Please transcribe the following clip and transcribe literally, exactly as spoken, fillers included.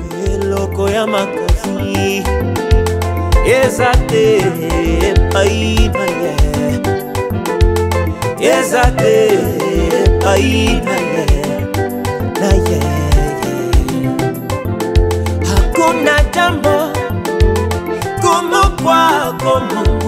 eloko ya makasi ezate paina ye ezate paina ye na ye hakuna jambo como kwa como